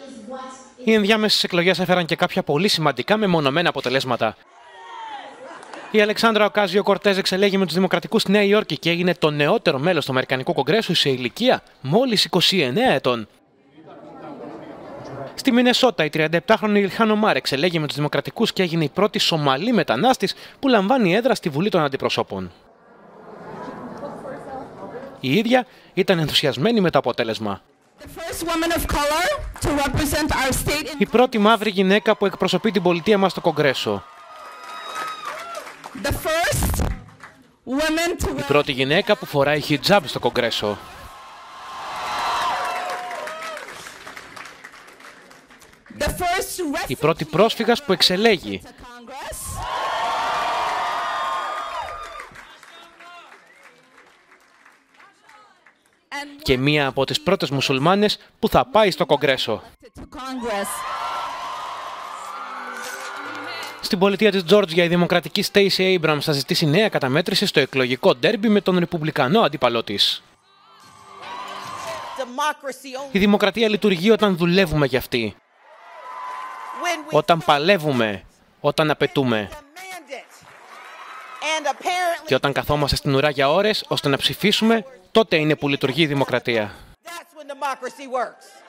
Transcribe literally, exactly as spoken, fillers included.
Οι ενδιάμεσες εκλογές έφεραν και κάποια πολύ σημαντικά μεμονωμένα αποτελέσματα. Η Αλεξάνδρα Οκάζιο-Κορτέζ εξελέγει με τους Δημοκρατικούς στη Νέα Υόρκη και έγινε το νεότερο μέλος του Αμερικανικού Κογκρέσου σε ηλικία μόλις είκοσι εννέα ετών. Στη Μινεσότα, η τριανταεπτάχρονη Ιλχάν Ομάρ εξελέγει με τους Δημοκρατικούς και έγινε η πρώτη Σομαλή μετανάστης που λαμβάνει έδρα στη Βουλή των Αντιπροσώπων. Η ίδια ήταν ενθουσιασμένη με το αποτέλεσμα. Η πρώτη μαύρη γυναίκα που εκπροσωπεί την πολιτεία μας στο Κογκρέσο. Η πρώτη γυναίκα που φοράει χιτζάμπ στο Κογκρέσο. Η πρώτη πρόσφυγας που εξελέγει. Και μία από τις πρώτες μουσουλμάνες που θα πάει στο Κογκρέσο. Στην πολιτεία της Τζόρτζια, η δημοκρατική Στέισι Abrams θα ζητήσει νέα καταμέτρηση στο εκλογικό ντέρμπι με τον ρεπουμπλικανό αντίπαλό της. Η δημοκρατία λειτουργεί όταν δουλεύουμε για αυτή. Όταν παλεύουμε, όταν απαιτούμε. Και όταν καθόμαστε στην ουρά για ώρες ώστε να ψηφίσουμε, τότε είναι που λειτουργεί η δημοκρατία.